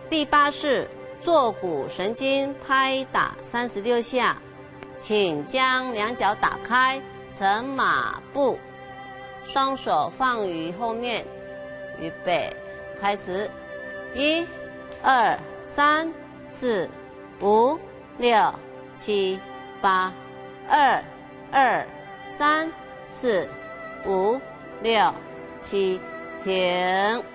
第8式坐骨神经拍打36下，请将两脚打开成马步，双手放于后面，预备，开始，1、2、3、4、5、6、7、8，2、2、3、4、5、6、7，停。